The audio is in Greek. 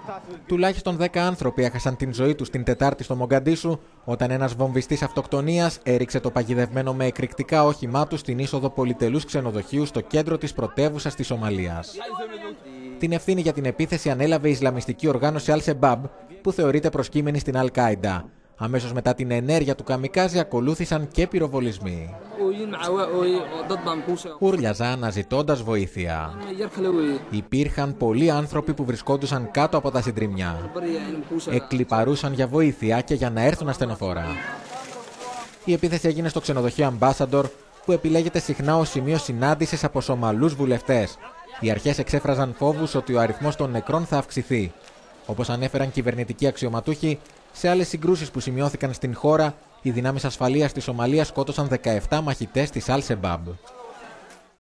Τουλάχιστον 10 άνθρωποι έχασαν την ζωή τους την Τετάρτη στο Μογκαντίσου όταν ένας βομβιστής αυτοκτονίας έριξε το παγιδευμένο με εκρηκτικά όχημά του στην είσοδο πολυτελούς ξενοδοχείου στο κέντρο της πρωτεύουσας της Σομαλίας. Την ευθύνη για την επίθεση ανέλαβε η Ισλαμιστική οργάνωση Al-Shabaab, που θεωρείται προσκύμενη στην Al-Qaeda. Αμέσως μετά την ενέργεια του καμικάζι ακολούθησαν και πυροβολισμοί. Ούρλιαζαν αναζητώντας βοήθεια. Υπήρχαν πολλοί άνθρωποι που βρισκόντουσαν κάτω από τα συντριμμιά. Εκλιπαρούσαν για βοήθεια και για να έρθουν ασθενοφόρα. Η επίθεση έγινε στο ξενοδοχείο Ambassador, που επιλέγεται συχνά ως σημείο συνάντησης από Σομαλούς βουλευτές. Οι αρχές εξέφραζαν φόβους ότι ο αριθμός των νεκρών θα αυξηθεί. Όπως ανέφεραν κυβερνητικοί αξιωματούχοι, σε άλλες συγκρούσεις που σημειώθηκαν στην χώρα, οι δυνάμεις ασφαλείας της Σομαλίας σκότωσαν 17 μαχητές της Al-Shabaab.